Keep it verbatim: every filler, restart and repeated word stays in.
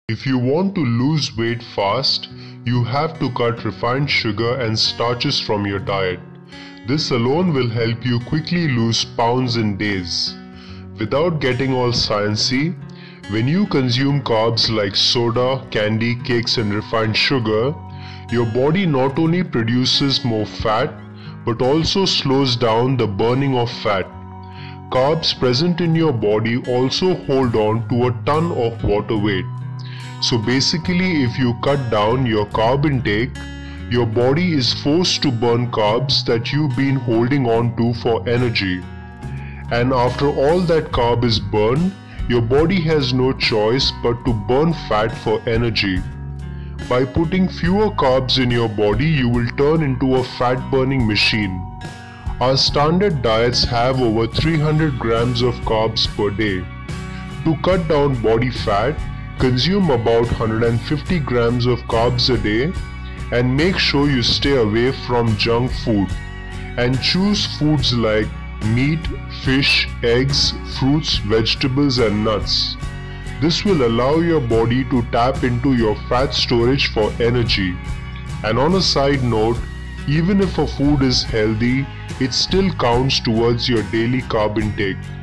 If you want to lose weight fast, you have to cut refined sugar and starches from your diet. This alone will help you quickly lose pounds in days. Without getting all sciencey, when you consume carbs like soda, candy, cakes and refined sugar, your body not only produces more fat but also slows down the burning of fat. Carbs present in your body also hold on to a ton of water weight. So basically, if you cut down your carb intake, your body is forced to burn carbs that you've been holding on to for energy. And after all that carb is burned, your body has no choice but to burn fat for energy. By putting fewer carbs in your body, you will turn into a fat-burning machine. Our standard diets have over three hundred grams of carbs per day. To cut down body fat, consume about one hundred fifty grams of carbs a day and make sure you stay away from junk food and choose foods like meat, fish, eggs, fruits, vegetables and nuts. This will allow your body to tap into your fat storage for energy. And on a side note, even if a food is healthy, it still counts towards your daily carb intake.